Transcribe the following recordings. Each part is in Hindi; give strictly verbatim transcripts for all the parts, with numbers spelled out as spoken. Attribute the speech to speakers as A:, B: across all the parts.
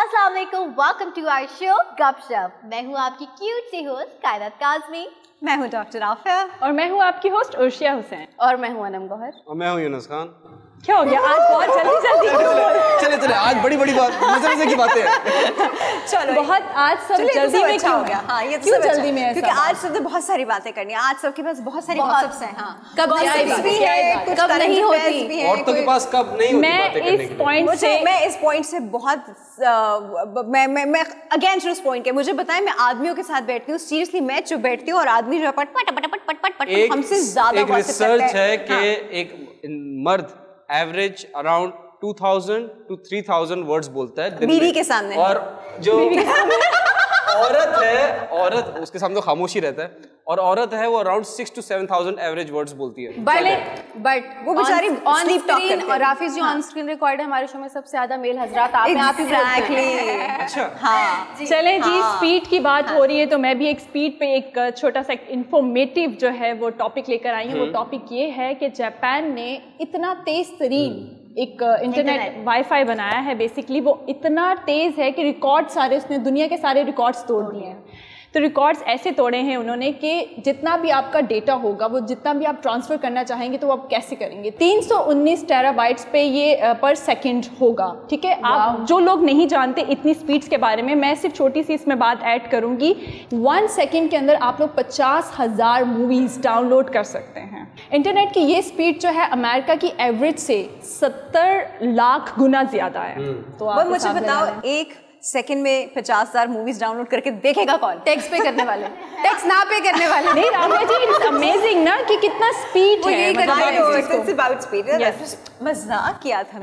A: अस्सलाम वालेकुम, वेलकम टू आवर शो गपशप। मैं हूँ आपकी क्यूट सी होस्ट कायनात काज़मी।
B: मैं हूँ डॉक्टर आफिया और
C: मैं हूँ आपकी होस्ट उर्शिया हुसैन
A: और मैं हूँ अनम गौहर
D: और मैं हूँ यूनुस खान।
C: क्या हो गया आज बहुत जल्दी जल्दी
D: चले चले आज बड़ी बड़ी बात मजे मजे की बातें हैं।
C: चलो बहुत आज सब जल्दी में
B: अच्छा हो गया। हाँ ये
C: क्यों जल्दी में,
B: क्योंकि आज सबसे बहुत सारी बातें करनी है। आज सबके पास बहुत सारी गॉसिप्स हैं। हाँ
A: कब
B: भी है, कुछ
A: कब नहीं होती,
D: औरतों के पास कब नहीं होती बातें करने
C: इस पॉइंट से
B: मैं इस पॉइंट से बहुत मैं मैं मैं अगेंस्ट उस पॉइंट के। मुझे बताएं, मैं आदमियों के साथ बैठती हूँ, सीरियसली मैं चुप बैठती हूँ और आदमी जो पट पट पट पट पट पट हमसे ज्यादा
D: एक रिसर्च है कि एक मर्द average around two thousand two three thousand words बोलता है
B: बीवी के सामने,
D: और जो औरत है औरत उसके सामने तो खामोशी रहता है, और औरत है वो around six two seven thousand average words बोलती है।
A: बट बट
B: वो बेचारी
A: ऑन स्क्रीन और राफिज जो ऑन स्क्रीन रिकॉर्ड है हमारे शो में सबसे ज्यादा मेल हजरात आप में आप ही बोलते हैं।
D: अच्छा
B: हाँ
C: चलें जी, स्पीड की बात हो रही है तो मैं भी एक स्पीड पे एक छोटा सा इंफॉर्मेटिव जो है वो टॉपिक लेकर आई हूँ। वो टॉपिक ये है कि जापान ने इतना तेज तरीन एक इंटरनेट वाईफाई बनाया है। बेसिकली वो इतना तेज है कि रिकॉर्ड सारे उसने दुनिया के सारे रिकॉर्ड्स तोड़ दिए हैं। तो रिकॉर्ड्स ऐसे तोड़े हैं उन्होंने कि जितना भी आपका डेटा होगा वो जितना भी आप ट्रांसफ़र करना चाहेंगे तो वो आप कैसे करेंगे। तीन सौ उन्नीस टेराबाइट्स पे ये पर सेकंड होगा। ठीक है, आप जो लोग नहीं जानते इतनी स्पीड्स के बारे में, मैं सिर्फ छोटी सी इसमें बात ऐड करूँगी। वन सेकेंड के अंदर आप लोग पचास हज़ार मूवीज़ डाउनलोड कर सकते हैं। इंटरनेट की ये स्पीड जो है अमेरिका की एवरेज से सत्तर लाख गुना ज़्यादा है। तो
B: आप मुझे बताओ, एक सेकंड में पचास हजार मूवीज डाउनलोड करके देखेगा कौन?
A: टैक्स पे करने वाले, टैक्स ना पे करने वाले।
C: नहीं रामा जी, इट्स अमेजिंग ना कि कितना स्पीड है।
B: अबाउट स्पीड, मजाक किया था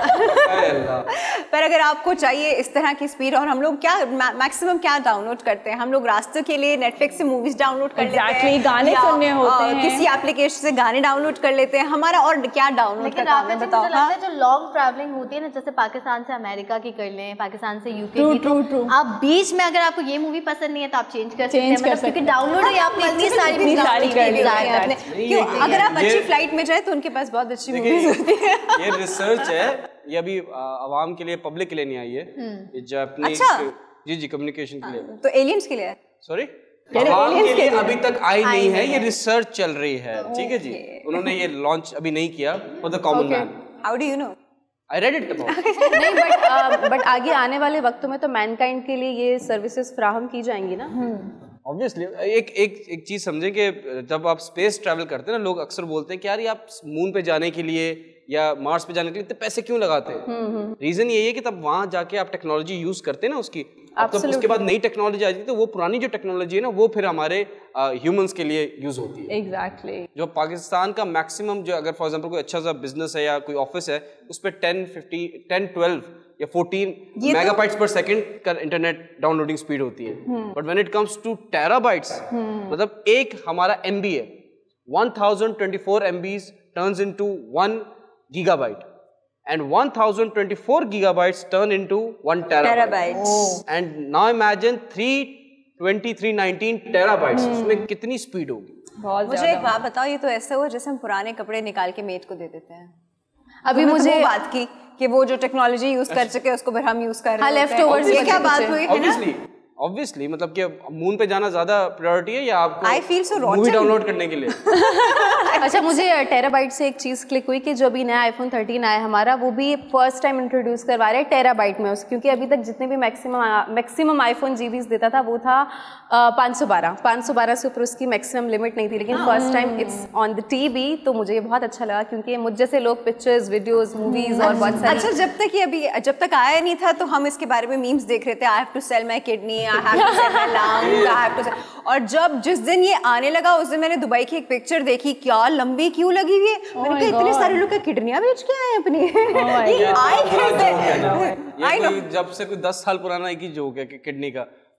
B: मैंने। पर अगर आपको चाहिए इस तरह की स्पीड, और हम लोग क्या मैक्सिमम क्या डाउनलोड करते हैं, हम लोग रास्तों के लिए नेटफ्लिक्स से मूवीज डाउनलोड कर लेते हैं,
C: गाने सुनने होते हैं,
B: किसी एप्लीकेशन से गाने डाउनलोड कर लेते हैं। हमारा और क्या डाउनलोड करते हैं बताओ?
A: जो लॉन्ग ट्रैवलिंग होती है ना, जैसे पाकिस्तान से अमेरिका की कर लें, पाकिस्तान से
C: ट्रू ट्रू ट्रू
A: आप बीच में अगर आपको ये मूवी पसंद नहीं है तो आप चेंज कर सकते हैं, मतलब क्योंकि डाउनलोड है आपने इतनी सारी
C: सारी कर ली है।
B: क्यों? अगर आप अच्छी फ्लाइट में जाए तो उनके पास बहुत अच्छी मूवीज होती है।
D: ये रिसर्च है, ये अभी आवाम के लिए, पब्लिक के लिए नहीं आई है, ये जापानीज जी जी कम्युनिकेशन के लिए,
B: तो एलियंस के लिए,
D: सॉरी आवाम के लिए अभी तक आई नहीं है। ये रिसर्च चल रही है, ठीक है जी। उन्होंने ये लॉन्च अभी नहीं किया for the common man.
B: How do you know?
D: I read it about.
A: नहीं बट बट आगे आने वाले वक्तों में तो मैनकाइंड के लिए ये सर्विसेज फ्राहम की जाएंगी ना।
D: ऑब्वियसली एक एक एक चीज समझें कि जब आप स्पेस ट्रैवल करते हैं ना, लोग अक्सर बोलते हैं कि यार ये आप मून पे जाने के लिए या मार्स पे जाने के लिए इतने पैसे क्यों लगाते हैं। रीजन यही है कि तब वहां जाके आप टेक्नोलॉजी यूज करते हैं ना उसकी, अब तब उसके बाद नई टेक्नोलॉजी आती है तो वो पुरानी जो टेक्नोलॉजी है ना वो फिर हमारे ह्यूमंस के लिए यूज होती है।
C: Exactly exactly.
D: जो पाकिस्तान का मैक्सिमम जो, अगर फॉर एग्जांपल कोई अच्छा सा बिजनेस है या कोई ऑफिस है, उस पर टेन फिफ्टी टेन ट्वेल्व या फोर्टीन मेगाबाइट्स पर सेकंड का इंटरनेट डाउनलोडिंग स्पीड होती है। But when it comes to terabytes, मतलब एक हमारा एमबी है, one thousand twenty four MBs turns into one gigabyte and one thousand twenty-four gigabytes turn into one terabyte. Oh. And now imagine three twenty three nineteen terabytes. उसमें कितनी स्पीड होगी?
B: मुझे एक बात बताओ, ये तो ऐसा हुआ जैसे हम पुराने कपड़े निकाल के मेट को दे देते हैं।
A: अभी मुझे
B: वो बात की कि वो जो टेक्नोलॉजी यूज कर चुके उसको फिर हम यूज कर रहे हैं।
A: लेफ्ट ओवर्स,
B: ये क्या बात हुई है ना?
D: ऑब्वियसली मतलब कि मून पे जाना ज्यादा प्रायोरिटी है या आपको
B: I feel so
D: movie download करने के लिए?
A: अच्छा, मुझे टेराबाइट से एक चीज़ क्लिक हुई कि जो अभी नया आईफोन थर्टीन आया हमारा, वो भी फर्स्ट टाइम इंट्रोड्यूस करवा रहे हैं टेराबाइट में उस, क्योंकि अभी तक जितने भी मैक्सिमम मैक्सिमम आईफोन जीबीज देता था वो था पाँच सौ बारह पाँच सौ बारह से ऊपर उसकी मैक्सिमम लिमिट नहीं थी। लेकिन first time it's on the TV, तो मुझे ये बहुत अच्छा लगा क्योंकि मुझ जैसे लोग पिक्चर्स, वीडियोस, मूवीज और बहुत सारी।
B: अच्छा, जब तक ये अभी जब तक आया नहीं था तो हम इसके बारे में मीम्स देख रहे थे, I have to sell my kidney, I have to sell my lungs, I have to sell. और जब जिस दिन ये आने लगा उस दिन मैंने दुबई की एक पिक्चर देखी, क्या लंबी क्यों लगी हुई है। मैंने कहा इतने सारे लोग किडनियां बेच के आए अपनी। ये आई कैसे?
D: ये जब से कोई दस साल पुराना एक ही जोक है कि किडनी का,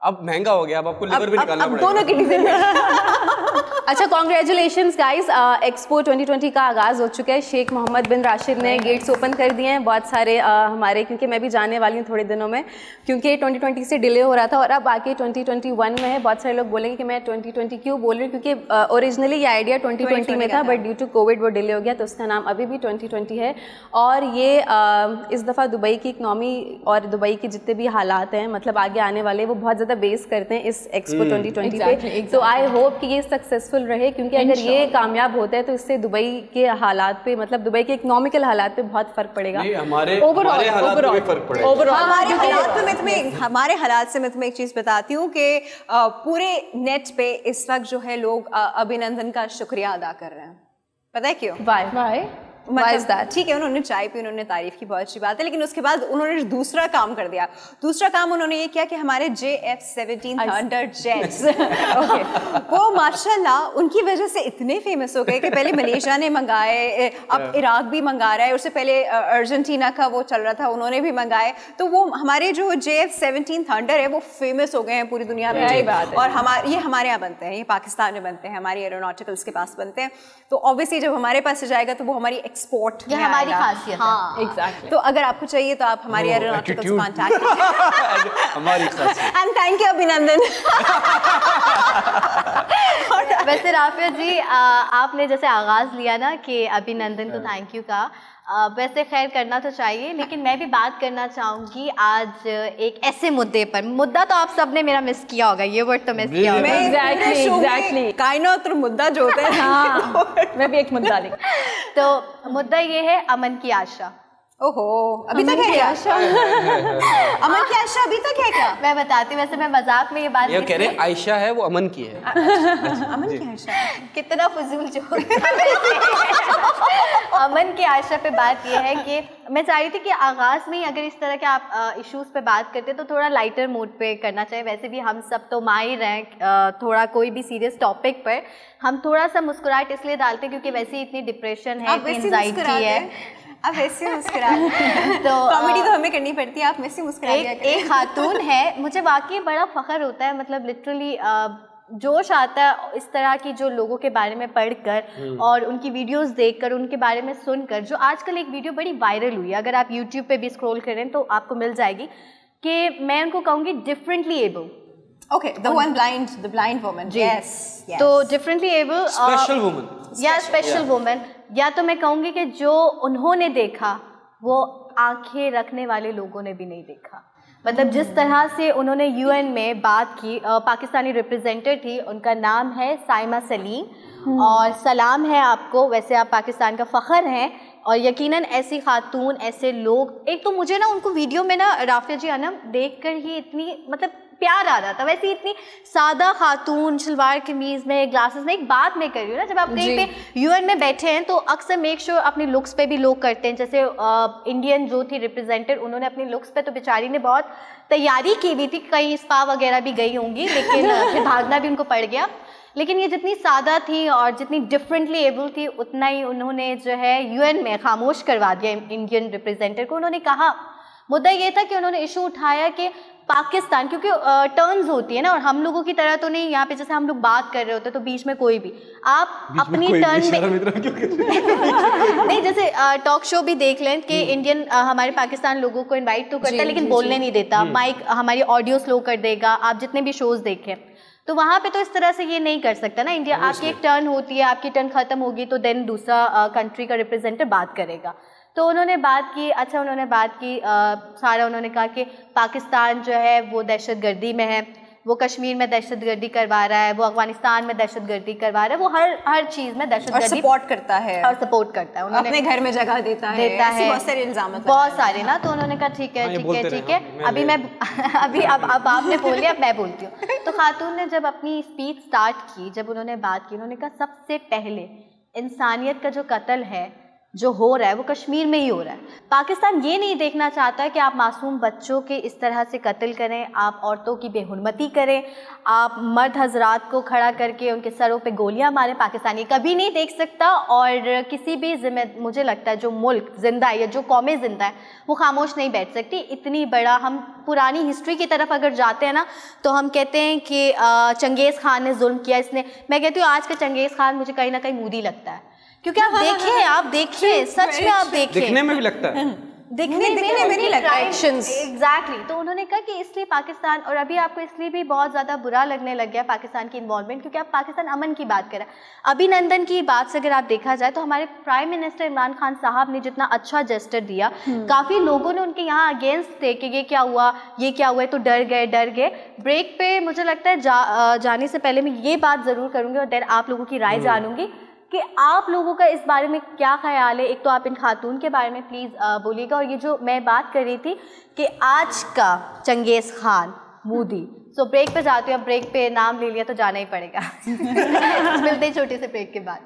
D: अब महंगा हो गया, अब आपको लिवर भी निकालना पड़ेगा।
B: दोनों किडनी
A: अच्छा, congratulations guys, expo twenty twenty का आगाज़ हो चुका है। शेख मोहम्मद बिन राशिद ने गेट्स ओपन कर दिए हैं बहुत सारे uh, हमारे, क्योंकि मैं भी जाने वाली हूँ थोड़े दिनों में, क्योंकि ट्वेंटी ट्वेंटी से डिले हो रहा था और अब आके ट्वेंटी ट्वेंटी वन में है। बहुत सारे लोग बोलेंगे कि मैं ट्वेंटी ट्वेंटी क्यों बोल रही हूँ, क्योंकि ओरिजिनली uh, ये आइडिया ट्वेंटी ट्वेंटी में था, बट ड्यू टू कोविड वो डिले हो गया, तो उसका नाम अभी भी ट्वेंटी ट्वेंटी है। और ये uh, इस दफ़ा दुबई की इकनॉमी और दुबई के जितने भी हालात हैं, मतलब आगे आने वाले, वो बहुत ज़्यादा बेस करते हैं इस एक्सपो ट्वेंटी ट्वेंटी पे। तो आई होप कि ये सक्सेसफुल रहे, क्योंकि अगर ये कामयाब होता है तो इससे दुबई के हालात पे, मतलब दुबई के इकोनॉमिकल हालात पे बहुत फर्क पड़ेगा।
D: हमारे हमारे हालात पे भी फर्क पड़ेगा।
B: हमारे हालात पे मैं तुम्हें हमारे हालात से मैं तुम्हें एक चीज बताती हूँ कि पूरे नेट पे इस वक्त जो है लोग अभिनंदन का शुक्रिया अदा कर रहे हैं। पता है क्यों?
A: वाई वाई
B: मतलब ठीक है, उन्होंने चाय पी, उन्होंने तारीफ की, बहुत अच्छी बात है, लेकिन उसके बाद उन्होंने दूसरा काम कर दिया। दूसरा काम उन्होंने ये किया कि हमारे J F seventeen thunder jets वो माशाल्लाह उनकी वजह से इतने फेमस हो गए कि पहले मलेशिया ने मंगाए, अब इराक भी मंगा रहा है, उससे पहले अर्जेंटीना का वो चल रहा था, उन्होंने भी मंगाए। तो वो हमारे जो जे एफ सेवनटीन थंडर है वो फेमस हो गए हैं पूरी दुनिया में। और हमारे ये हमारे यहाँ बनते हैं, ये पाकिस्तान में बनते हैं, हमारी एरोनॉटिकल्स के पास बनते हैं। तो ऑब्वियसली जब हमारे पास से जाएगा तो वो हमारी एक्सपोर्ट
E: ये हमारी खासियत है।
B: हाँ,
C: एग्जैक्टली।
B: तो अगर आपको चाहिए तो आप हमारी एरोनॉटिकल्स को कांटेक्ट कीजिए।
D: हमारी खासियत।
B: एंड थैंक यू अभिनंदन।
E: वैसे राफिया जी, आ, आपने जैसे आगाज लिया ना कि अभिनंदन को थैंक यू का, आ, वैसे खैर करना तो चाहिए, लेकिन मैं भी बात करना चाहूँगी आज एक ऐसे मुद्दे पर। मुद्दा तो आप सबने मेरा मिस किया होगा, ये वर्ड तो मिस किया होगा।
C: एग्जैक्टली एग्जैक्टली
B: कायनात और मुद्दा जो होता है।
C: हाँ, मैं भी एक मुद्दा लिख।
E: तो मुद्दा ये है अमन की आशा।
B: ओहो, अभी तक है क्या? अमन की आशा अभी तक है क्या?
E: मैं बताती हूँ, वैसे मैं मजाक में ये बात
D: ये कह रहे हैं आयशा है, वो अमन की है।
B: अमन की आशा
E: कितना फजूल जो अमन की आशा पे बात यह है कि मैं चाह रही थी कि आगाज़ में ही अगर इस तरह के आप इश्यूज़ पे बात करते तो थोड़ा लाइटर मूड पे करना चाहिए। वैसे भी हम सब तो माहिर हैं थोड़ा कोई भी सीरियस टॉपिक पर हम थोड़ा सा मुस्कुराहट इसलिए डालते हैं क्योंकि वैसे ही इतनी डिप्रेशन है, एंजाइटी है।
B: अब ऐसे मुस्कुरा तो कॉमेडी तो हमें करनी पड़ती है, आप वैसे मुस्कुरा दिया करें।
E: एक खातून है, मुझे वाकई बड़ा फ़ख्र होता है, मतलब लिटरली जोश आता है इस तरह की जो लोगों के बारे में पढ़कर और उनकी वीडियोस देखकर, उनके बारे में सुनकर। जो आजकल एक वीडियो बड़ी वायरल हुई है, अगर आप यूट्यूब पे भी स्क्रॉल करें तो आपको मिल जाएगी, कि मैं उनको कहूँगी differently able.
B: Okay, the one blind, the blind woman. Yes,
E: तो डिफरेंटली एबल,
D: स्पेशल वुमन,
E: या स्पेशल वुमन, या तो मैं कहूँगी कि जो उन्होंने देखा वो आंखें रखने वाले लोगों ने भी नहीं देखा। मतलब जिस तरह से उन्होंने यूएन में बात की, पाकिस्तानी रिप्रेजेंटेटिव थी, उनका नाम है साइमा सलीम, और सलाम है आपको, वैसे आप पाकिस्तान का फ़ख्र हैं। और यकीनन ऐसी खातून, ऐसे लोग, एक तो मुझे ना उनको वीडियो में ना राफिया जी अनम देखकर ही इतनी मतलब प्यार आ रहा था। वैसे इतनी सादा खातून, शलवार कमीज़ में, ग्लासेस में। एक बात मैं कर रही हूँ ना, जब आप कहीं पे यूएन में बैठे हैं तो अक्सर मेक श्योर अपनी लुक्स पे भी लोग करते हैं। जैसे इंडियन जो थी रिप्रेजेंटेड, उन्होंने अपनी लुक्स पे तो बेचारी ने बहुत तैयारी की हुई थी, कहीं स्पा वगैरह भी गई होंगी, लेकिन फिर भागना भी उनको पड़ गया। लेकिन ये जितनी सादा थी और जितनी डिफरेंटली एबल थी, उतना ही उन्होंने जो है यूएन में खामोश करवा दिया इंडियन रिप्रेजेंटेटिव को। उन्होंने कहा, मुद्दा ये था कि उन्होंने इशू उठाया कि पाकिस्तान, क्योंकि टर्न्स होती है ना, और हम लोगों की तरह तो नहीं, यहाँ पे जैसे हम लोग बात कर रहे होते तो बीच में कोई भी आप अपनी टर्न में नहीं, जैसे टॉक शो भी देख लें कि इंडियन हमारे पाकिस्तान लोगों को इनवाइट तो करता है लेकिन बोलने नहीं देता, माइक हमारी ऑडियो स्लो कर देगा। आप जितने भी शोज देखें तो वहाँ पे तो इस तरह से ये नहीं कर सकता ना इंडिया। आपकी एक टर्न होती है, आपकी टर्न खत्म होगी तो देन दूसरा कंट्री का रिप्रेजेंटेटिव बात करेगा। तो उन्होंने बात की, अच्छा उन्होंने बात की आ, सारा उन्होंने कहा कि पाकिस्तान जो है वो दहशतगर्दी में है, वो कश्मीर में दहशतगर्दी करवा रहा है, वो अफगानिस्तान में दहशतगर्दी करवा रहा है, वो हर हर चीज़ में दहशतगर्दी
B: सपोर्ट करता है
E: और सपोर्ट करता है। उन्होंने
B: अपने घर में जगह देता है,
E: देता है,
B: बहुत सारे इल्जाम,
E: बहुत सारे ना। तो उन्होंने कहा ठीक है ठीक है ठीक है, अभी मैं अभी अब अब आपने बोल लिया, अब मैं बोलती हूँ। तो खातून ने जब अपनी स्पीच स्टार्ट की, जब उन्होंने बात की, उन्होंने कहा सबसे पहले इंसानियत का जो कत्ल है जो हो रहा है वो कश्मीर में ही हो रहा है। पाकिस्तान ये नहीं देखना चाहता है कि आप मासूम बच्चों के इस तरह से कत्ल करें, आप औरतों की बेहुरमती करें, आप मर्द हजरात को खड़ा करके उनके सरों पे गोलियां मारें। पाकिस्तान ये कभी नहीं देख सकता, और किसी भी जिम्मे मुझे लगता है जो मुल्क जिंदा है या जो कौमें जिंदा है वो खामोश नहीं बैठ सकती। इतनी बड़ा हम पुरानी हिस्ट्री की तरफ अगर जाते हैं ना तो हम कहते हैं कि चंगेज़ खान ने जुल्म किया, इसने, मैं कहती हूँ आज का चंगेज़ खान मुझे कहीं ना कहीं मोदी लगता है, क्योंकि आप देखिए आप देखिए सच में आप देखिए,
D: दिखने में भी लगता है,
B: दिखने दिखने में नहीं लगता
A: एक्शंस।
E: एग्जैक्टली। तो उन्होंने कहा कि इसलिए पाकिस्तान, और अभी आपको इसलिए भी बहुत ज़्यादा बुरा लगने लग गया पाकिस्तान की इन्वॉल्वमेंट, क्योंकि आप पाकिस्तान अमन की बात कर रहे हैं। अभिनंदन की बात से अगर आप देखा जाए तो हमारे प्राइम मिनिस्टर इमरान खान साहब ने जितना अच्छा जेस्टर दिया, काफ़ी लोगों ने उनके यहाँ अगेंस्ट थे कि ये क्या हुआ ये क्या हुआ, तो डर गए डर गए। ब्रेक पे मुझे लगता है जा, जाने से पहले मैं ये बात ज़रूर करूँगी और देन आप लोगों की राय जानूंगी कि आप लोगों का इस बारे में क्या ख्याल है। एक तो आप इन खातून के बारे में प्लीज़ बोलिएगा, और ये जो मैं बात कर रही थी कि आज का Genghis Khan Modi. So break पे जाती हूँ, अब ब्रेक पे नाम ले लिया तो जाना ही पड़ेगा। मिलते हैं छोटे से ब्रेक के बाद।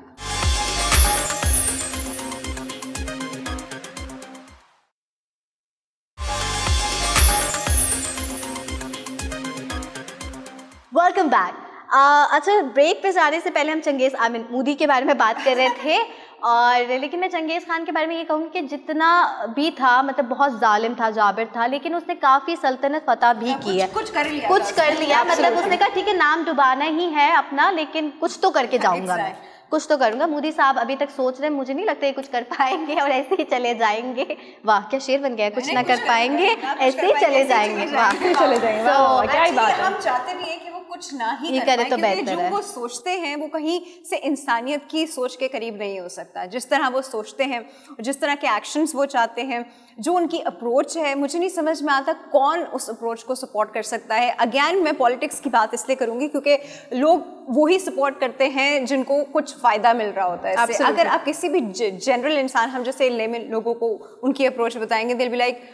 E: Welcome back. अच्छा, ब्रेक पे जाने से पहले हम चंगेज़ आई मीन मोदी के बारे में बात कर रहे थे, और लेकिन मैं चंगेज़ खान के बारे में ये कहूँगी कि जितना भी था मतलब बहुत जालिम था, जाबिर था, लेकिन उसने काफ़ी सल्तनत फतह भी की है,
B: कुछ कर लिया
E: कुछ कर लिया मतलब उसने कहा ठीक है नाम डुबाना ही है अपना, लेकिन कुछ तो करके जाऊँगा मैं, कुछ तो करूँगा। मोदी साहब अभी तक सोच रहे हैं, मुझे नहीं लगता ये कुछ कर पाएंगे और ऐसे ही चले जाएंगे। वाह क्या शेर बन गया, कुछ ना कर पाएंगे ऐसे ही चले जाएंगे, वाह
C: चले जाएंगे, क्या ही बात है।
B: हम चाहते भी हैं कि वो कुछ ना ही
E: ये
B: कर
E: करे
B: पाए,
E: तो
B: क्योंकि
E: बेहतर
B: जो
E: है।
B: वो सोचते हैं वो कहीं से इंसानियत की सोच के करीब नहीं हो सकता। जिस तरह वो सोचते हैं, जिस तरह के एक्शंस वो चाहते हैं, जो उनकी अप्रोच है, मुझे नहीं समझ में आता कौन उस अप्रोच को सपोर्ट कर सकता है। अगेन मैं पॉलिटिक्स की बात इसलिए करूंगी क्योंकि लोग वही सपोर्ट करते हैं जिनको कुछ फ़ायदा मिल रहा होता है इससे। अगर आप किसी भी जनरल इंसान, हम जैसे लेमन लोगों को उनकी अप्रोच बताएंगे, दिल बी लाइक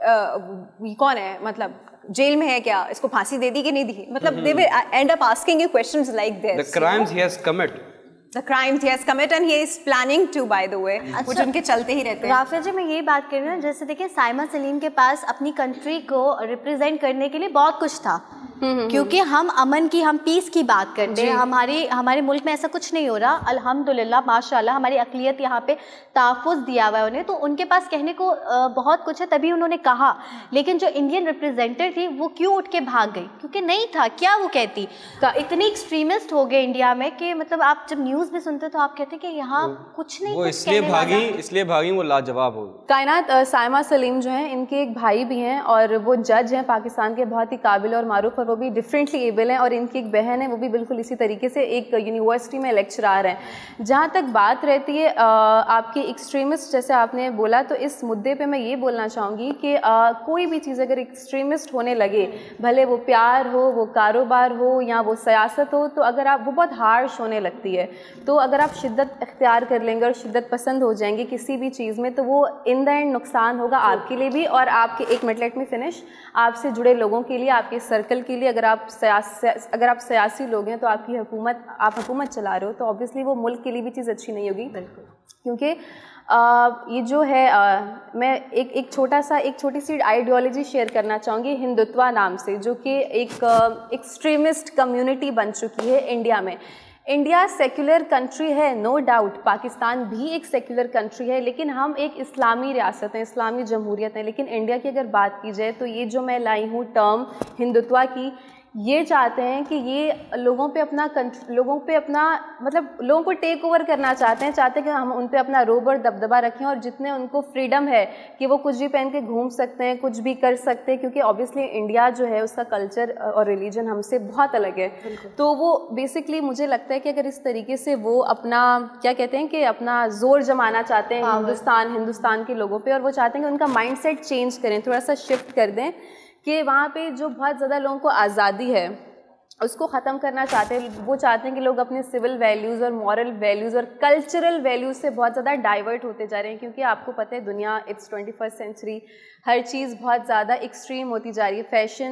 B: कौन है, मतलब जेल में है क्या, इसको फांसी दे दी कि नहीं दी, मतलब they will end up asking you questions like this,
D: the crimes he has commit
B: the crimes he has committed and he is planning to, by the way, कुछ उनके चलते ही रहते हैं।
E: राफिया जी मैं यही बात कर रही हूँ, जैसे देखिए साइमा सलीम के पास अपनी कंट्री को रिप्रेजेंट करने के लिए बहुत कुछ था, क्योंकि हम अमन की, हम पीस की बात करते हैं, हमारे हमारे मुल्क में ऐसा कुछ नहीं हो रहा, अल्हम्दुलिल्लाह माशाल्लाह हमारी अक़लियत यहाँ पे तहफ़्फ़ुज़ दिया हुआ है उन्हें, तो उनके पास कहने को बहुत कुछ है, तभी उन्होंने कहा। लेकिन जो इंडियन रिप्रेजेंटेटिव थी वो क्यों उठ के भाग गई, क्योंकि नहीं था, क्या वो कहती, इतनी एक्सट्रीमिस्ट हो गए इंडिया में कि मतलब आप जब न्यूज़ में सुनते तो आप कहते कि यहाँ कुछ नहीं,
D: वो इसलिए भागी इसलिए भागी वो लाजवाब हो गई।
A: कायनात साइमा सलीम जो हैं, इनके एक भाई भी हैं और वो जज हैं पाकिस्तान के, बहुत ही काबिल और मारूफ, और वो भी डिफरेंटली एबल हैं, और इनकी एक बहन है वो भी बिल्कुल इसी तरीके से एक यूनिवर्सिटी में लेक्चरार हैं। जहाँ तक बात रहती है आपकी एक्सट्रीमिस्ट, जैसे आपने बोला, तो इस मुद्दे पे मैं ये बोलना चाहूँगी कि आ, कोई भी चीज़ अगर एक्सट्रीमिस्ट होने लगे, भले वो प्यार हो, वो कारोबार हो या वो सियासत हो, तो अगर आप वो बहुत हार्श होने लगती है, तो अगर आप शिद्दत इख्तियार कर लेंगे और शिद्दत पसंद हो जाएंगे किसी भी चीज़ में, तो वो इन द एंड नुकसान होगा आपके लिए भी और आपके, एक मिनट लेट में फिनिश, आपसे जुड़े लोगों के लिए, आपके सर्कल के लिए। अगर आप सियास अगर आप सियासी लोग हैं तो आपकी हुकूमत, आप हुकूमत चला रहे हो, तो ऑब्वियसली वो मुल्क के लिए भी चीज़ अच्छी नहीं होगी, बिल्कुल, क्योंकि आ, ये जो है आ, मैं एक एक छोटा सा एक छोटी सी आइडियोलॉजी शेयर करना चाहूँगी हिंदुत्व नाम से, जो कि एक एक्सट्रीमिस्ट कम्युनिटी बन चुकी है इंडिया में। इंडिया सेक्युलर कंट्री है, नो डाउट, पाकिस्तान भी एक सेक्युलर कंट्री है, लेकिन हम एक इस्लामी रियासत हैं, इस्लामी जमहूरियत है। लेकिन इंडिया की अगर बात की जाए तो ये जो मैं लाई हूँ टर्म हिंदुत्व की, ये चाहते हैं कि ये लोगों पे अपना लोगों पे अपना मतलब लोगों को टेक ओवर करना चाहते हैं, चाहते हैं कि हम उन पे अपना रोब और दबदबा रखें, और जितने उनको फ्रीडम है कि वो कुछ भी पहन के घूम सकते हैं, कुछ भी कर सकते हैं, क्योंकि ऑब्वियसली इंडिया जो है उसका कल्चर और रिलीजन हमसे बहुत अलग है। तो वो बेसिकली मुझे लगता है कि अगर इस तरीके से वो अपना क्या कहते हैं कि अपना जोर जमाना चाहते हैं हिंदुस्तान हिंदुस्तान के लोगों पर, और वो चाहते हैं कि उनका माइंड सेट चेंज करें, थोड़ा सा शिफ्ट कर दें, कि वहाँ पे जो बहुत ज़्यादा लोगों को आज़ादी है उसको ख़त्म करना चाहते हैं। वो चाहते हैं कि लोग अपने सिविल वैल्यूज़ और मॉरल वैल्यूज़ और कल्चरल वैल्यूज़ से बहुत ज़्यादा डाइवर्ट होते जा रहे हैं, क्योंकि आपको पता है दुनिया, इट्स ट्वेंटी फर्स्ट सेंचुरी, हर चीज़ बहुत ज़्यादा एक्सट्रीम होती जा रही है। फैशन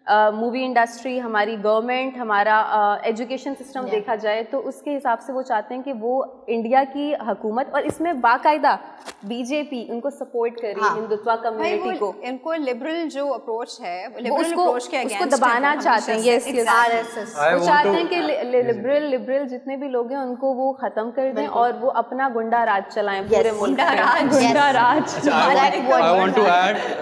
A: मूवी इंडस्ट्री, हमारी गवर्नमेंट, हमारा एजुकेशन सिस्टम देखा जाए तो उसके हिसाब से वो चाहते हैं कि वो इंडिया की हुकूमत, और इसमें बाकायदा बीजेपी उनको सपोर्ट कर रही है, हिंदुत्व कम्युनिटी को।
B: इनको लिबरल जो अप्रोच है
A: वो उसको उसको दबाना चाहते हैं। यस यस, आरएसएस वो चाहते हैं कि लिबरल लिबरल जितने भी लोग हैं उनको वो खत्म कर दें और वो अपना गुंडा राज चलाएं पूरे मुल्क में।
C: गुंडा राज।
D: आई वांट टू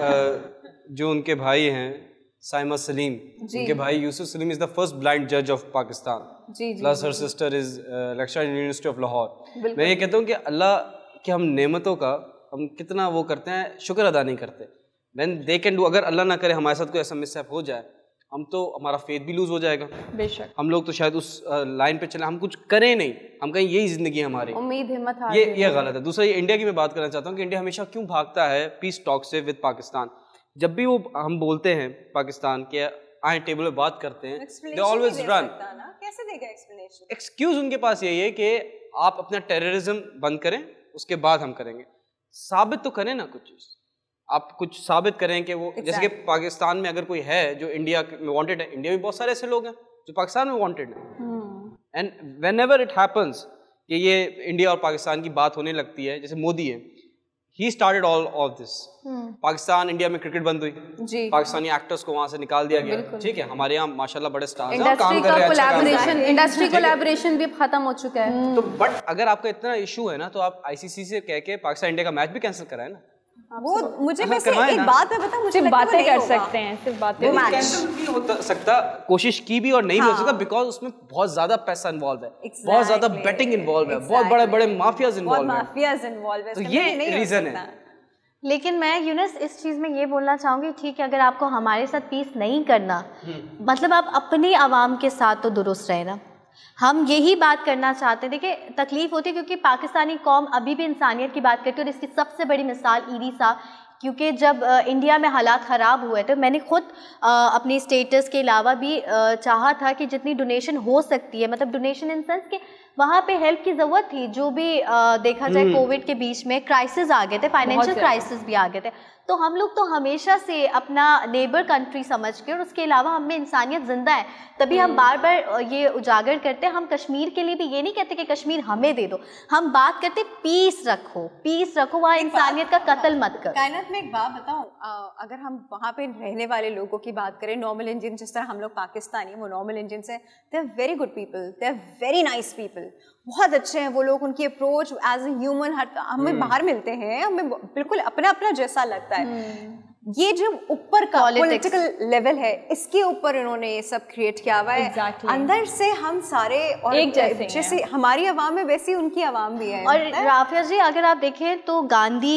D: ऐड जो उनके भाई हैं साइमा सलीम, उनके भाई Yusuf Saleem is the first blind जज of Pakistan, plus her sister is lecturer in university of Lahore. मैं ये कहता हूँ कि अल्लाह की हम नेमतों का हम कितना वो करते हैं, शुक्र अदा नहीं करते। व्हेन दे कैन डू, अगर अल्लाह ना करे हमारे साथ कोई ऐसा मिसहैप हो जाए, हम तो हमारा फेथ भी लूज हो जाएगा।
C: बेशक
D: हम लोग तो शायद उस लाइन पे चले, हम कुछ करें नहीं, हम कहीं यही जिंदगी है हमारी,
A: उम्मीद हिम्मत हार
D: ये ये गलत है। दूसरा, ये इंडिया की मैं बात करना चाहता हूँ कि इंडिया हमेशा क्यों भागता है पीस टॉक से विद पाकिस्तान। जब भी वो हम बोलते हैं पाकिस्तान के आए टेबल पे बात करते हैं, दे ऑलवेज रन।
B: कैसे देगा एक्सप्लेनेशन?
D: एक्सक्यूज उनके पास यही है कि आप अपना टेररिज्म बंद करें, उसके बाद हम करेंगे। साबित तो करें ना कुछ चीज, आप कुछ साबित करें कि वो exactly. जैसे कि पाकिस्तान में अगर कोई है जो इंडिया में वांटेड है, इंडिया में बहुत सारे ऐसे लोग हैं जो पाकिस्तान में वांटेड है। And whenever it happens कि ये इंडिया और पाकिस्तान की बात होने लगती है, जैसे मोदी है, he started all of this. Pakistan India में क्रिकेट बंद हुई जी, पाकिस्तानी एक्टर्स को वहां से निकाल दिया गया, ठीक है। हमारे यहाँ माशाल्लाह बड़े स्टार्स हैं, काम कर रहे हैं,
A: कोलैबोरेशन, इंडस्ट्री कोलैबोरेशन भी खत्म हो चुका है।
D: तो बट अगर आपका इतना इशू है ना, तो आप आईसीसी से कह के पाकिस्तान इंडिया का मैच भी कैंसिल कराए ना।
B: वो मुझे वैसे एक बात मैं बता, मुझे
C: बातें कर सकते हैं, सिर्फ बातें
D: कैंसिल नहीं हो सकता, कोशिश की भी और नहीं भी हो सकता, बिकॉज उसमें बहुत ज्यादा पैसा इन्वॉल्व है, बहुत ज्यादा बेटिंग इन्वॉल्व है, बहुत बड़े बड़े माफियाज इन्वॉल्व है,
B: माफियाज इन्वॉल्व है,
D: तो ये रीजन है।
E: लेकिन मैं यूनिस इस चीज़ में ये बोलना चाहूँगी, ठीक है, अगर आपको हमारे साथ पीस नहीं करना, मतलब आप अपनी आवाम के साथ तो दुरुस्त रहना। हम यही बात करना चाहते हैं। देखिए, तकलीफ़ होती है क्योंकि पाकिस्तानी कौम अभी भी इंसानियत की बात करती है, और इसकी सबसे बड़ी मिसाल ईदी साहब, क्योंकि जब आ, इंडिया में हालात ख़राब हुए थे, मैंने ख़ुद अपनी स्टेटस के अलावा भी आ, चाहा था कि जितनी डोनेशन हो सकती है, मतलब डोनेशन इन सेंस कि वहाँ पे हेल्प की ज़रूरत थी, जो भी आ, देखा जाए कोविड के बीच में क्राइसिस आ गए थे, फाइनेंशियल क्राइसिस भी आ गए थे, तो हम लोग तो हमेशा से अपना नेबर कंट्री समझ के, और उसके अलावा हम में इंसानियत जिंदा है, तभी हम बार बार ये उजागर करते हैं। हम कश्मीर के लिए भी ये नहीं कहते कि कश्मीर हमें दे दो, हम बात करते पीस रखो, पीस रखो, वहाँ इंसानियत का कत्ल मत कर।
B: कायनात में एक बात बताऊँ, अगर हम वहाँ पे रहने वाले लोगों की बात करें, नॉर्मल इंडियन, जिस तरह हम लोग पाकिस्तानी वो नॉर्मल इंडियंस हैं, they are very good people, they are very nice people, बहुत अच्छे हैं वो लोग। उनकी अप्रोच एज ए ह्यूमन, हर हमें बाहर मिलते हैं, हमें बिल्कुल अपना अपना जैसा लगता है। ये जो ऊपर का पॉलिटिकल लेवल है, इसके ऊपर इन्होंने ये सब क्रिएट किया हुआ है। exactly. अंदर से हम सारे और
C: एक जैसे,
B: जैसे हमारी आवाम है वैसी उनकी आवाम भी है।
E: और राफिया जी, अगर आप देखें तो गांधी,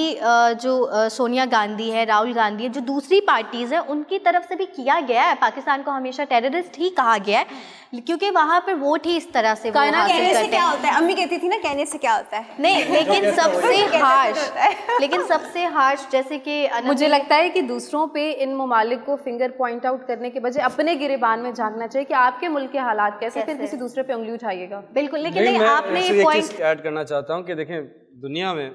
E: जो सोनिया गांधी है, राहुल गांधी है, जो दूसरी पार्टीज है, उनकी तरफ से भी किया गया है, पाकिस्तान को हमेशा टेररिस्ट ही कहा गया है, क्योंकि वहाँ पर वोट ही इस तरह से वो हासिल
B: कहने
E: करते
B: से क्या होता है, अम्मी कहती थी ना, कहने से क्या होता है।
E: नहीं, लेकिन सबसे हार्श लेकिन सबसे हार्श जैसे कि
A: मुझे लगता है कि दूसरों पे इन ममालिक को फिंगर पॉइंट आउट करने के बजाय अपने गिरेबान में झांकना चाहिए कि आपके मुल्क के हालात कैसे, फिर किसी दूसरे पे उंगली उठाइएगा।
E: बिल्कुल, लेकिन नहीं, आपने ये पॉइंट
D: ऐड करना चाहता हूँ कि देखें, दुनिया में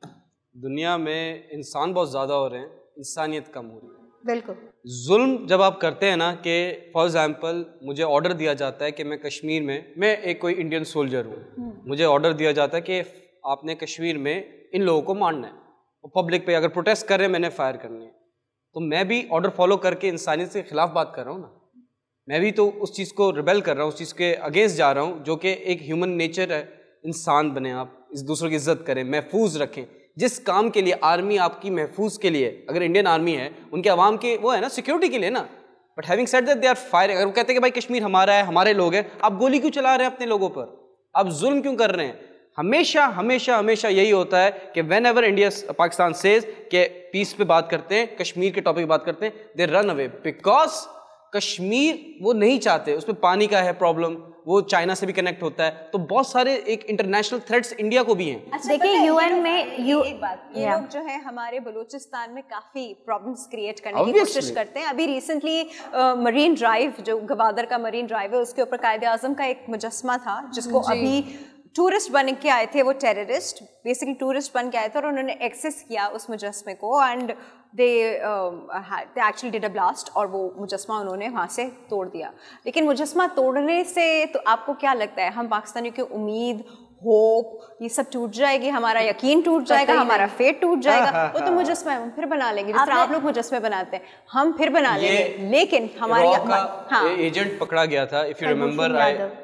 D: दुनिया में इंसान बहुत ज़्यादा हो रहे हैं, इंसानियत कम हो रही है।
E: बिल्कुल,
D: जुल्म जब आप करते हैं ना, कि फॉर एग्जांपल मुझे ऑर्डर दिया जाता है कि मैं कश्मीर में, मैं एक कोई इंडियन सोल्जर हूँ, मुझे ऑर्डर दिया जाता है कि आपने कश्मीर में इन लोगों को मारना है, और पब्लिक पे अगर प्रोटेस्ट कर रहे हैं मैंने फायर करनी है, तो मैं भी ऑर्डर फॉलो करके इंसानियत के खिलाफ बात कर रहा हूँ ना, मैं भी तो उस चीज़ को रिबेल कर रहा हूँ, उस चीज़ के अगेंस्ट जा रहा हूँ, जो कि एक ह्यूमन नेचर है। इंसान बने आप, इस दूसरों की इज्जत करें, महफूज रखें। जिस काम के लिए आर्मी आपकी महफूज के लिए, अगर इंडियन आर्मी है, उनके आवाम के वो है ना, सिक्योरिटी के लिए ना, but having said that they are firing, अगर वो कहते हैं कि भाई कश्मीर हमारा है, हमारे लोग हैं, आप गोली क्यों चला रहे हैं अपने लोगों पर, आप जुल्म क्यों कर रहे हैं? हमेशा हमेशा हमेशा यही होता है कि whenever India Pakistan says कि पीस पे बात करते हैं, कश्मीर के टॉपिक पे बात करते हैं, they run away, because Kashmir वो नहीं चाहते, उसमें पानी का है प्रॉब्लम, वो चाइना से भी कनेक्ट होता है, तो बहुत सारे एक इंटरनेशनल थ्रेट्स इंडिया को भी हैं।
B: अच्छा,
E: देखिए यूएन में यू
B: एक बात, ये लोग जो है हमारे बलूचिस्तान में काफी प्रॉब्लम्स क्रिएट करने की कोशिश करते हैं। अभी रिसेंटली मरीन ड्राइव, जो गवादर का मरीन ड्राइव है, उसके ऊपर कायदे आजम का एक मुजस्मा था, जिसको अभी टूरिस्ट बन के आए थे, वो टेररिस्ट बेसिकली टूरिस्ट बन के आए थे और उन्होंने एक्सेस किया उस मुजस्मे को and they they actually did a blast और वो मुजस्मा उन्होंने वहाँ से तोड़ दिया। लेकिन मुजस्मा तोड़ने से तो आपको क्या लगता है, हम पाकिस्तानियों की उम्मीद, होप, ये सब टूट जाएगी, हमारा यकीन टूट जाएगा, हमारा फेट टूट जाएगा? वो तो मुजस्मा हम फिर बना लेंगे, जिस तरह आप लोग मुजस्मे बनाते हैं हम फिर बना लेंगे, लेकिन हमारी
D: हाँ एजेंट पकड़ा गया था, if you remember,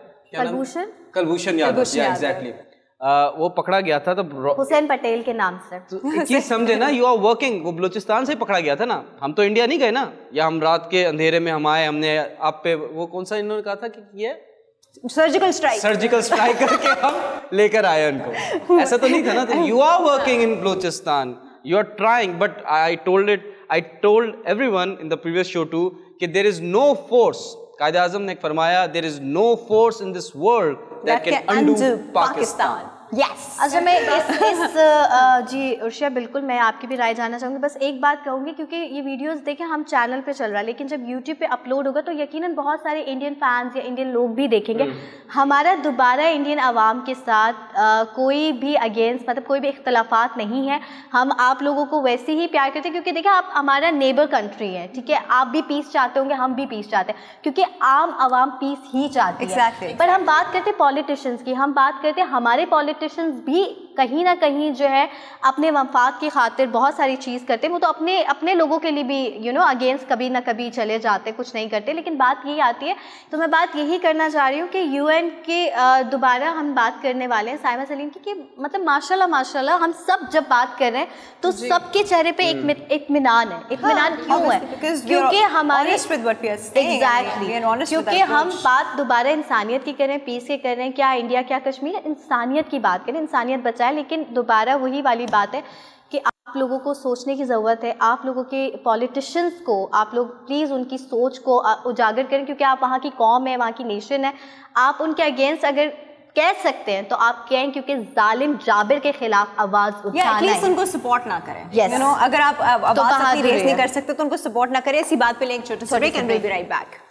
A: Kulbhushan
D: Kulbhushan Yadav, exactly, वो पकड़ा गया था। तो
E: हुसैन पटेल के नाम से
D: एक चीज समझे ना, यू आर वर्किंग, वो बलूचिस्तान से पकड़ा गया था ना, हम तो इंडिया नहीं गए ना, या हम रात के अंधेरे में हम आए, हमने आप पे वो कौन सा इन्होंने कहा था कि ये
B: सर्जिकल स्ट्राइक
D: सर्जिकल स्ट्राइक करके हम लेकर आए उनको, ऐसा तो नहीं था ना। तो you are working in Balochistan, you are trying, but I told it I told everyone in the previous show too कि there is no force, Quaid-e Azam ने फरमाया there is no force in this world that can undo Pakistan.
E: Yes अच्छा, मैं इस इस आ, जी उर्शिया बिल्कुल मैं आपकी भी राय जानना चाहूँगी। बस एक बात कहूँगी, क्योंकि ये वीडियोस देखें हम चैनल पे चल रहा है, लेकिन जब यूट्यूब पे अपलोड होगा तो यकीनन बहुत सारे इंडियन फैंस या इंडियन लोग भी देखेंगे। हमारा दोबारा इंडियन आवाम के साथ आ, कोई भी अगेंस्ट मतलब कोई भी इख्तलाफात नहीं है, हम आप लोगों को वैसे ही प्यार करते हैं, क्योंकि देखिए आप हमारा नेबर कंट्री है, ठीक है, आप भी पीस चाहते होंगे, हम भी पीस चाहते हैं, क्योंकि आम आवाम पीस ही चाहती है।
B: exactly.
E: पर हम बात करते हैं पॉलिटिशियंस की, हम बात करते हैं हमारे पॉलिटिशियंस भी कहीं ना कहीं जो है अपने मफाद की खातिर बहुत सारी चीज़ करते हैं, वो तो अपने अपने लोगों के लिए भी यू नो अगेंस्ट कभी ना कभी चले जाते, कुछ नहीं करते। लेकिन बात यही आती है, तो मैं बात यही करना चाह रही हूँ कि यूएन के दोबारा हम बात करने वाले हैं साइमा सलीम की, कि मतलब माशाल्लाह माशाल्लाह हम सब जब बात कर रहे हैं तो सबके चेहरे पे एक इत्मीनान है। इत्मीनान क्यों है? क्योंकि हमारे एग्जैक्टली क्योंकि हम बात दोबारा इंसानियत की करें, पीस के करें, क्या इंडिया क्या कश्मीर, इंसानियत की बात करें, इंसानियत बचाएं। लेकिन दोबारा वही वाली बात है कि आप लोगों को सोचने की ज़रूरत है, आप लोगों के पॉलिटिशियंस को आप लोग प्लीज़ उनकी सोच को उजागर करें, क्योंकि आप वहाँ की कौम है, वहाँ की नेशन है, आप उनके अगेंस्ट अगर कह सकते हैं तो आप कहें, क्योंकि जालिम जाबिर के खिलाफ आवाज़ उठाना है।
B: उनको सपोर्ट ना करें,
E: yes.
B: you know, अगर आप आवाज़ अपनी रेस नहीं कर सकते तो उनको सपोर्ट ना करें। इसी बात पे ले एक छोटा सा break and will be right back.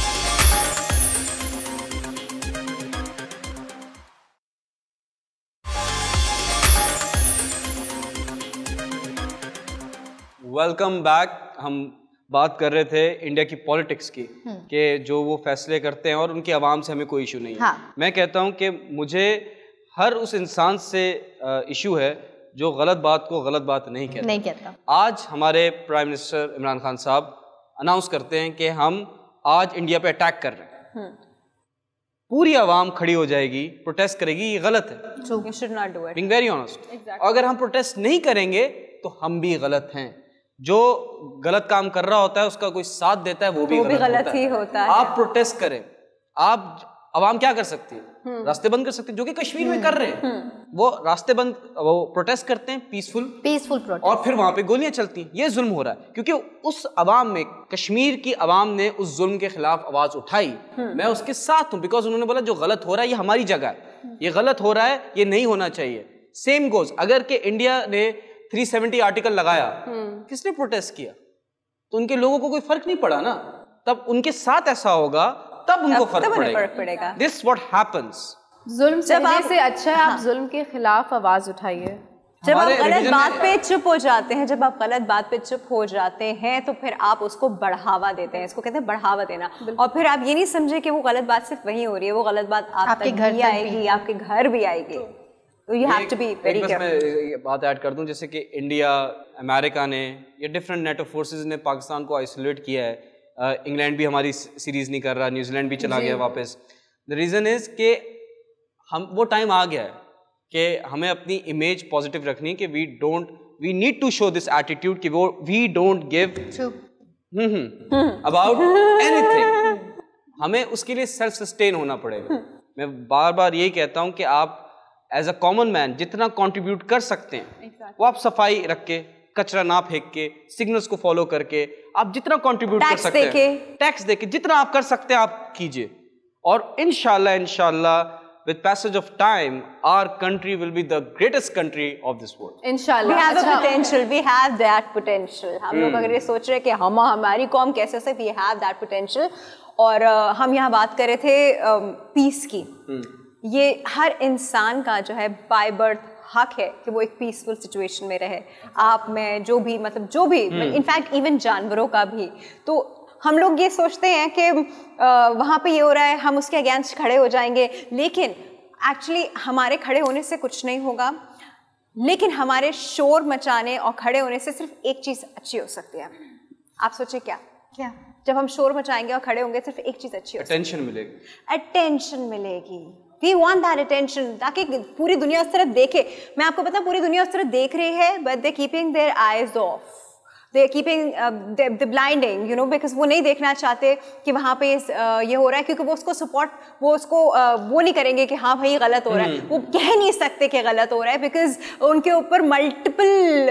D: Welcome back. हम बात कर रहे थे इंडिया की पॉलिटिक्स की, कि जो वो फैसले करते हैं और उनकी आवाम से हमें कोई इशू नहीं है।
E: हाँ।
D: मैं कहता हूं कि मुझे हर उस इंसान से इशू है जो गलत बात को गलत बात नहीं कहता
E: नहीं कहता।
D: आज हमारे प्राइम मिनिस्टर इमरान खान साहब अनाउंस करते हैं कि हम आज इंडिया पे अटैक कर रहे हैं, पूरी आवाम खड़ी हो जाएगी, प्रोटेस्ट करेगी, ये गलत है।
B: You should not do it.
D: Being very honest. Exactly. अगर हम प्रोटेस्ट नहीं करेंगे तो हम भी गलत हैं। जो गलत काम कर रहा होता है उसका कोई साथ देता है वो भी,
B: वो
D: गलत,
B: भी गलत
D: होता
B: ही
D: है।
B: होता है।
D: आप प्रोटेस्ट करें, आप आवाम क्या कर सकती है? रास्ते बंद कर सकते हैं, जो कि कश्मीर में कर रहे हैं। वो रास्ते बंद, वो प्रोटेस्ट करते हैं पीसफुल
E: पीसफुल प्रोटेस्ट,
D: और फिर वहां पे गोलियां चलती हैं। ये जुल्म हो रहा है क्योंकि उस अवाम में, कश्मीर की अवाम ने उस जुल्म के खिलाफ आवाज उठाई। मैं उसके साथ हूं, बिकॉज उन्होंने बोला जो गलत हो रहा है ये हमारी जगह है, ये गलत हो रहा है, ये नहीं होना चाहिए। सेम गोज, अगर के इंडिया ने तीन सौ सत्तर आर्टिकल लगाया, किसने प्रोटेस्ट किया? तो उनके लोगों को कोई फर्क नहीं पड़ा ना। तब उनके साथ ऐसा होगा तब उनको फर्क पड़ेगा, पड़ेगा। This what happens।
A: जुल्म सहने से अच्छा है आप जुल्म के खिलाफ आवाज उठाइए।
B: जब आप गलत बात पे चुप हो जाते हैं, जब आप गलत बात पे चुप हो जाते हैं तो फिर आप उसको बढ़ावा देते हैं, इसको कहते हैं बढ़ावा देना। और फिर आप ये नहीं समझे कि वो गलत बात सिर्फ वही हो रही है, वो गलत बात आप
E: आपके घर
B: भी आएगी, आपके घर भी आएगी। तो you have to be very careful.
D: मैं ये बात ऐड कर दूं, जैसे कि इंडिया, अमेरिका ने या डिफरेंट नेटो फोर्सेस ने पाकिस्तान को आइसोलेट किया है। इंग्लैंड भी हमारी सीरीज नहीं कर रहा, न्यूजीलैंड भी चला गया वापस। द रीज़न इज़ कि हम वो टाइम आ गया है कि हमें अपनी इमेज पॉजिटिव रखनी है, कि we don't we need to show this attitude कि वो we don't give about anything. हमें उसके लिए सेल्फ सस्टेन होना पड़ेगा। मैं बार बार यही कहता हूँ कि आप एज अ कॉमन मैन जितना कंट्रीब्यूट कर सकते हैं, exactly. वो आप सफाई रख के, कचरा ना फेंक के, सिग्नल्स को फॉलो करके, आप जितना कंट्रीब्यूट कर सकते हैं, टैक्स देके, जितना आप कर सकते हैं आप कीजिए। और इंशाल्लाह इंशाल्लाह with passage of time our country will be the greatest country of this world.
A: इंशाल्लाह।
B: We have a potential, we have that potential. हम लोग अगर ये सोच रहे हैं कि हम हमारी कौम कैसे हो सकती, we have that potential। और uh, हम यहाँ बात कर रहे थे पीस uh, की। ये हर इंसान का जो है बाय बर्थ हक है कि वो एक पीसफुल सिचुएशन में रहे, आप में जो भी मतलब जो भी इनफैक्ट इवन जानवरों का भी। तो हम लोग ये सोचते हैं कि वहाँ पे ये हो रहा है हम उसके अगेंस्ट खड़े हो जाएंगे, लेकिन एक्चुअली हमारे खड़े होने से कुछ नहीं होगा, लेकिन हमारे शोर मचाने और खड़े होने से सिर्फ एक चीज़ अच्छी हो सकती है। आप सोचिए क्या क्या जब हम शोर मचाएंगे और खड़े होंगे सिर्फ एक चीज़ अच्छी हो सकती है,
D: अटेंशन मिलेगी,
B: अटेंशन मिलेगी। We want that attention, ताकि पूरी दुनिया उस तरफ देखे। मैं आपको पता पूरी दुनिया उस तरफ देख रही है, but they're keeping their eyes off, they're keeping uh, they're, they're blinding, you know, because वो नहीं देखना चाहते कि वहाँ पे uh, ये हो रहा है, क्योंकि वो उसको सपोर्ट वो उसको uh, वो नहीं करेंगे कि हाँ भाई गलत हो रहा है, वो कह नहीं सकते कि गलत हो रहा है, बिकॉज उनके ऊपर मल्टीपल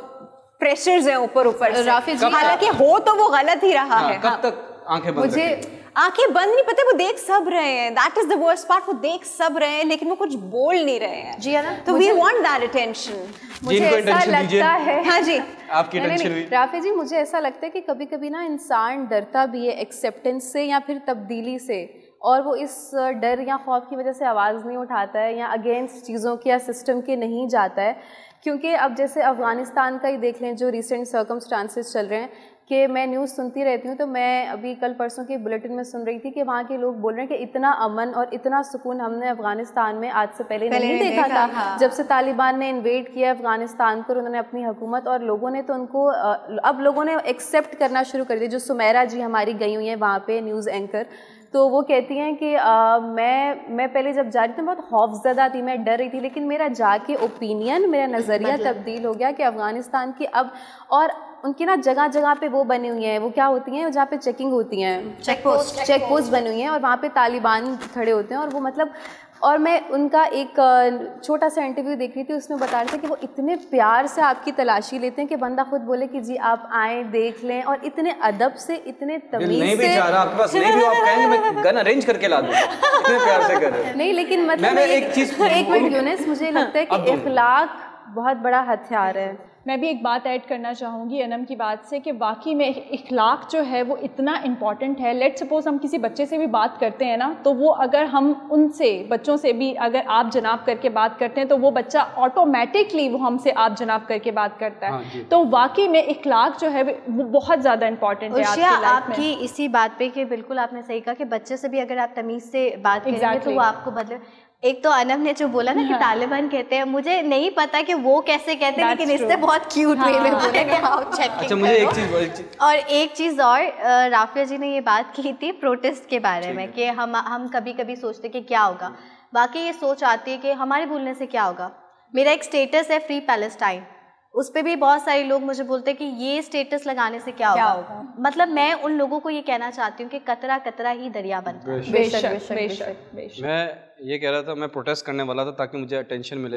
B: प्रेशर्स हैं ऊपर ऊपर से। हालांकि हो तो वो गलत ही रहा है।
D: कब तक आंखें बंद
A: मुझे
B: आंखें बंद नहीं, पता वो देख सब रहे हैं, that is the worst part, वो देख सब रहे हैं लेकिन वो कुछ बोल नहीं रहे हैं।
E: जी है ना,
B: तो वी वांट दैट अटेंशन।
A: मुझे ऐसा लगता है,
B: हाँ जी
D: आपकी टेंशन हुई
A: राफी जी, मुझे ऐसा लगता है कि कभी कभी ना इंसान डरता भी है एक्सेप्टेंस से या फिर तब्दीली से, और वो इस डर या खौफ की वजह से आवाज़ नहीं उठाता है या अगेंस्ट चीज़ों के या सिस्टम के नहीं जाता है। क्योंकि अब जैसे अफ़गानिस्तान का ही देख लें, जो रिसेंट सर्कमस्टांसेस चल रहे हैं, कि मैं न्यूज़ सुनती रहती हूँ, तो मैं अभी कल परसों के बुलेटिन में सुन रही थी कि वहाँ के लोग बोल रहे हैं कि इतना अमन और इतना सुकून हमने अफ़गानिस्तान में आज से पहले, पहले नहीं देखा, देखा था। हाँ। जब से तालिबान ने इन्वेड किया अफ़गानिस्तान पर, उन्होंने अपनी हुकूमत और लोगों ने तो उनको अब लोगों ने एक्सेप्ट करना शुरू कर दिया। जो सुमेरा जी हमारी गई हुई हैं वहाँ पर न्यूज़ एंकर, तो वो कहती हैं कि आ, मैं मैं पहले जब जा रही थी बहुत खौफज़दा थी, मैं डर रही थी, लेकिन मेरा जाके ओपिनियन, मेरा नज़रिया तब्दील हो गया कि अफ़गानिस्तान की अब, और उनकी ना जगह जगह पे वो बनी हुई हैं, वो क्या होती हैं जहाँ पे चेकिंग होती हैं,
E: चेक पोस्ट
A: चेक पोस्ट बनी हुई हैं, और वहाँ पे तालिबान खड़े होते हैं, और वो मतलब, और मैं उनका एक छोटा सा इंटरव्यू देख रही थी, उसमें बता रहे थे कि वो इतने प्यार से आपकी तलाशी लेते हैं कि बंदा खुद बोले कि जी आप आए देख लें, और इतने अदब से, इतने तमीज़ से।
D: नहीं भी चाह रहा आपके पास, नहीं भी आप कहेंगे मैं गन अरेंज करके ला दूं, इतने प्यार से कर रहे हैं।
A: नहीं, लेकिन मतलब
D: मैं एक चीज़
A: एक मिनट यूनिस, मुझे लगता है कि इखलाक बहुत बड़ा हथियार है।
C: मैं भी एक बात ऐड करना चाहूँगी अनम की बात से कि वाकई में इखलाक जो है वो इतना इम्पॉर्टेंट है। लेट सपोज हम किसी बच्चे से भी बात करते हैं ना, तो वो अगर हम उनसे बच्चों से भी अगर आप जनाब करके बात करते हैं, तो वो बच्चा ऑटोमेटिकली वो हमसे आप जनाब करके बात करता है। हाँ, तो वाकई में इखलाक जो है वो बहुत ज़्यादा इम्पॉर्टेंट है आपकी लाइफ में।
E: आपकी इसी बात पे कि बिल्कुल आपने सही कहा कि बच्चे से भी अगर आप तमीज़ से बात करेंगे exactly. तो वो आपको बदले। एक तो अनम ने जो बोला ना कि तालिबान कहते हैं, मुझे नहीं पता कि वो कैसे कहते हैं, लेकिन इससे बहुत क्यूट वे में बोला कि हाँ चेकिंग
D: अच्छा, मुझे एक चीज, एक चीज
E: और एक चीज़ और, राफिया जी ने ये बात की थी प्रोटेस्ट के बारे में कि हम हम कभी कभी सोचते कि क्या होगा, बाकी ये सोच आती है कि हमारे भूलने से क्या होगा। मेरा एक स्टेटस है फ्री पैलेस्टाइन, उस पर भी बहुत सारे लोग मुझे बोलते हैं कि ये स्टेटस लगाने से क्या, क्या होगा, होगा? मतलब मैं उन लोगों को ये कहना चाहती हूँ कि कतरा कतरा ही दरिया बनता है।
C: बेशक बेशक बेशक बेशक।
D: मैं ये कह रहा था, मैं प्रोटेस्ट करने वाला था ताकि मुझे अटेंशन मिले।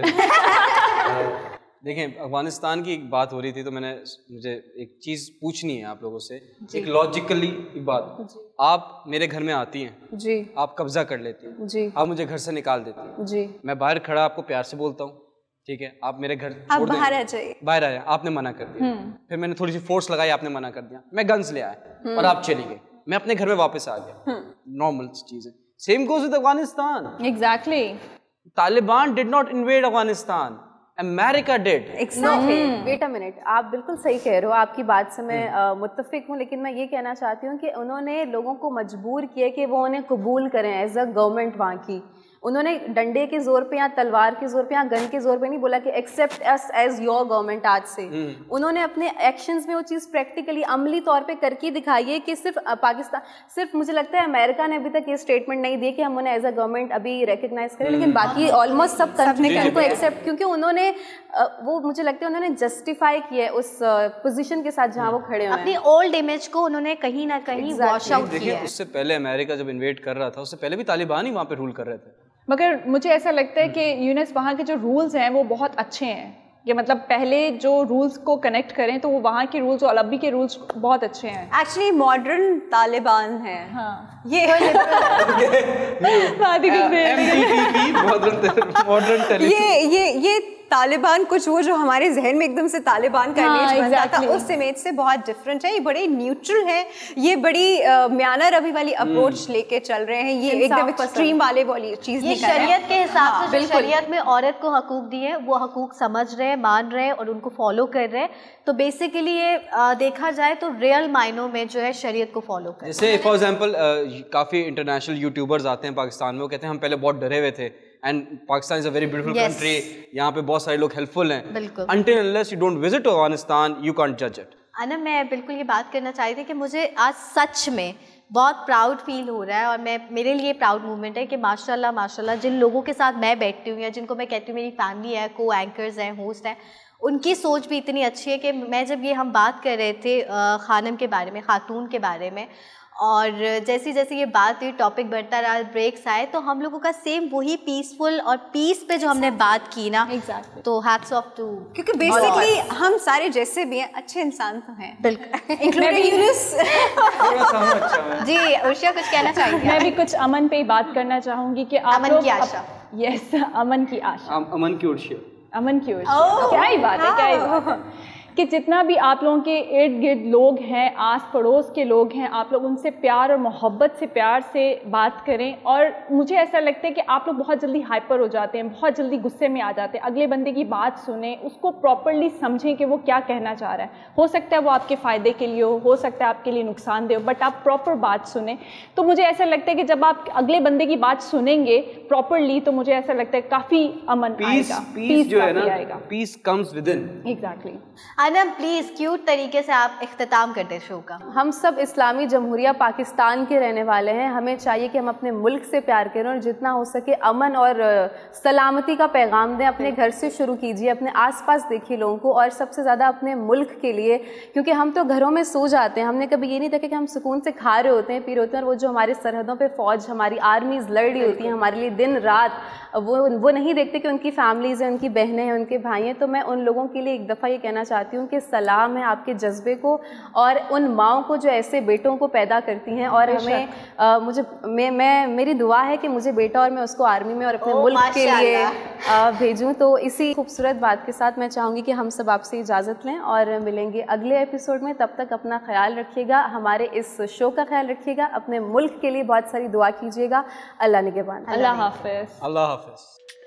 D: देखें, अफगानिस्तान की एक बात हो रही थी, तो मैंने मुझे एक चीज़ पूछनी है आप लोगों से, एक लॉजिकली एक बात। आप मेरे घर में आती हैं
A: जी,
D: आप कब्जा कर लेती हैं जी, आप मुझे घर से निकाल देती हैं जी, मैं बाहर खड़ा आपको प्यार से बोलता हूँ, ठीक है, आप मेरे घर
B: आप बाहर आ जाइए,
D: बाहर आए, आपने मना कर दिया, फिर मैंने थोड़ी सी फोर्स लगाई, आपने मना कर दिया, मैं गन्स ले आया और आप चली गई, मैं अपने घर में वापस आ गया, नॉर्मल चीज़ है। Same goes with Afghanistan.
C: Exactly,
D: Taliban did not invade Afghanistan, America did.
A: Exactly. Wait a minute, आप बिल्कुल सही कह रहे हो, आपकी बात से मैं मुत्तफिक हूँ, लेकिन मैं ये कहना चाहती हूँ कि उन्होंने लोगों को मजबूर किया कि वो उन्हें कबूल करें एज अ गवर्नमेंट वहाँ की। उन्होंने डंडे के जोर पे या तलवार के जोर पे या गन के जोर पे नहीं बोला कि accept us as your government आज से। उन्होंने अपने एक्शंस में वो चीज़ प्रैक्टिकली अमली तौर पे करके दिखाई है कि सिर्फ पाकिस्तान, सिर्फ मुझे लगता है अमेरिका ने अभी तक ये स्टेटमेंट नहीं दी कि हम उन्हें एज अ गवर्नमेंट अभी रिकग्नाइज करें, लेकिन बाकी ऑलमोस्ट सब कंट्री ने उनको एक्सेप्ट, क्योंकि उन्होंने वो मुझे लगता है उन्होंने जस्टिफाई किया उस पोजीशन के साथ जहाँ वो खड़े हैं,
E: अपनी ओल्ड इमेज को उन्होंने कहीं ना कहीं वॉश आउट किया।
D: उससे पहले अमेरिका जब इन्वेड कर रहा था, उससे पहले भी तालिबान ही वहाँ पे रूल कर रहे थे।
C: मगर मुझे ऐसा लगता है कि यूनिस वहाँ के जो रूल्स हैं वो बहुत अच्छे हैं, कि मतलब पहले जो रूल्स को कनेक्ट करें तो वो वहाँ के रूल्स और अभी के रूल्स बहुत अच्छे हैं।
B: एक्चुअली मॉडर्न तालिबान है।
C: हाँ,
B: ये
C: मॉडर्न
B: ये ये ये तालिबान कुछ वो जो हमारे जहन में एकदम से तालिबान का
C: हाँ,
B: इमेज बनता
C: exactly.
B: था उस इमेज से बहुत डिफरेंट है। ये बड़े न्यूट्रल है, ये बड़ी uh, म्याना रवि वाली अप्रोच लेके चल रहे हैं, ये एकदम एक्सट्रीम वाले वाली चीज
E: ये
B: नहीं कर रहे हैं।
E: शरीयत के हिसाब से जो शरीयत में औरत को हकूक दिए वो हकूक समझ रहे हैं, मान रहे हैं और उनको फॉलो कर रहे हैं। तो बेसिकली ये आ, देखा जाए तो रियल मायनों में जो है शरीयत को फॉलो कर।
D: जैसे फॉर एग्जांपल काफ़ी इंटरनेशनल यूट्यूबर्स आते हैं पाकिस्तान में, वो कहते हैं हम पहले बहुत डरे हुए थे and Pakistan is a very beautiful country, यहाँ पे बहुत सारे लोग हेल्पफुल हैं।
E: बिल्कुल।
D: Until unless you don't visit Afghanistan you can't judge it.
E: Anam मैं बिल्कुल ये बात करना चाहती थी कि मुझे आज सच में बहुत प्राउड फील हो रहा है और मैं मेरे लिए प्राउड मोमेंट है कि माशाल्लाह माशाल्लाह जिन लोगों के साथ मैं बैठती हूँ या जिनको मैं कहती हूँ मेरी फैमिली है, को एंकर्स हैं, होस्ट हैं, उनकी सोच भी इतनी अच्छी है कि मैं जब ये हम बात कर रहे थे खानम के बारे में, खातून के बारे में, और जैसी जैसी ये बात हुई, टॉपिक बढ़ता रहा, ब्रेक्स आए, तो हम लोगों का सेम वही पीसफुल और पीस पे जो हमने बात की ना,
C: Exactly.
E: तो हैट्स ऑफ टू,
B: क्योंकि बेसिकली हम सारे जैसे भी हैं अच्छे इंसान तो हैं,
E: बिल्कुल
B: इंक्लूडिंग यूनुस।
E: जी उर्शिया कुछ कहना चाहेंगे?
C: मैं भी कुछ अमन पे ही बात करना चाहूंगी कि आप
E: अमन
C: लोग
E: की आशा।
C: यस, अमन की आशा,
D: अमन की उर्शिया,
C: अमन की उर्शिया, क्या ही बात है, क्या ही बात है कि जितना भी आप लोगों के इर्द गिर्द लोग हैं, आस पड़ोस के लोग हैं, आप लोग उनसे प्यार और मोहब्बत से प्यार से बात करें। और मुझे ऐसा लगता है कि आप लोग बहुत जल्दी हाइपर हो जाते हैं, बहुत जल्दी गुस्से में आ जाते हैं। अगले बंदे की बात सुने, उसको प्रॉपरली समझें कि वो क्या कहना चाह रहा है। हो सकता है वो आपके फ़ायदे के लिए हो, हो सकता है आपके लिए नुकसानदेह हो, बट आप प्रॉपर बात सुने। तो मुझे ऐसा लगता है कि जब आप अगले बंदे की बात सुनेंगे प्रॉपरली तो मुझे ऐसा लगता है काफ़ी अमन आएगा,
D: पीस जो है ना,
C: आएगा।
D: Peace comes within.
C: Exactly.
E: अनम प्लीज क्यूट तरीके से आप इख्तिताम कर दे शो का।
A: हम सब इस्लामी जमहूरिया पाकिस्तान के रहने वाले हैं, हमें चाहिए कि हम अपने मुल्क से प्यार करें और जितना हो सके अमन और सलामती का पैगाम दें। अपने घर से शुरू कीजिए, अपने आसपास देखिए लोगों को, और सबसे ज़्यादा अपने मुल्क के लिए, क्योंकि हम तो घरों में सो जाते हैं, हमने कभी ये नहीं देखा कि हम सुकून से खा रहे होते हैं, पी रहे होते हैं, और वो जो हमारे सरहदों पर फ़ौज, हमारी आर्मीज़ लड़ रही होती हैं हमारे लिए दिन रात, वो वो नहीं देखते कि उनकी फैमिलीज़ हैं, उनकी बहनें हैं, उनके भाई हैं। तो मैं उन लोगों के लिए एक दफ़ा ये कहना चाहती हूँ कि सलाम है आपके जज्बे को और उन माओं को जो ऐसे बेटों को पैदा करती हैं। और हमें आ, मुझे मैं, मैं मेरी दुआ है कि मुझे बेटा और मैं उसको आर्मी में और अपने मुल्क के लिए भेजूं। तो इसी खूबसूरत बात के साथ मैं चाहूँगी कि हम सब आपसे इजाज़त लें और मिलेंगे अगले एपिसोड में। तब तक अपना ख्याल रखिएगा, हमारे इस शो का ख्याल रखिएगा, अपने मुल्क के लिए बहुत सारी दुआ कीजिएगा। अल्लाह निगहबान।
C: अल्लाह हाफ़िज़।
D: अल्लाह हाफ़िज़।